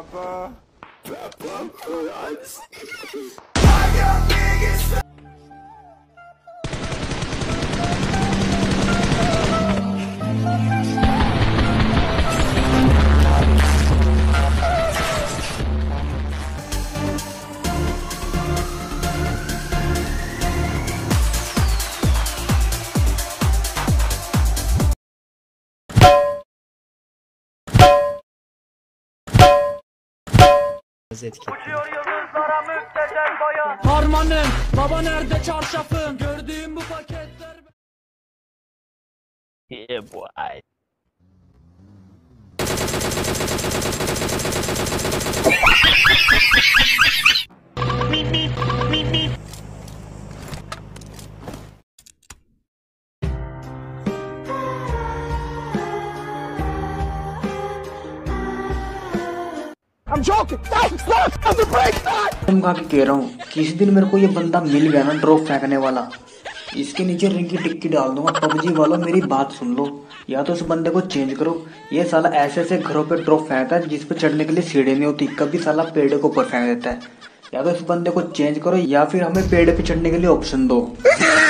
Harmanım, baba nerede çarşafım? Gördüğüm bu paketler. Yeah boy. I'm joking. Stop the break. तुम कहा कह रहा हूँ किसी दिन मेरे को ये बंदा मिल गया ना ड्रॉप फेंकने वाला, इसके नीचे रिंग की टिक्की डाल दूंगा। पबजी वालों मेरी बात सुन लो, या तो इस बंदे को चेंज करो। ये साला ऐसे ऐसे घरों पे ड्रॉप फेंकता है जिस पे चढ़ने के लिए सीढ़ी नहीं होती, कभी साला पेड़ के ऊपर फेंक देता है। या तो इस बंदे को चेंज करो या फिर हमें पेड़ पे चढ़ने के लिए ऑप्शन दो।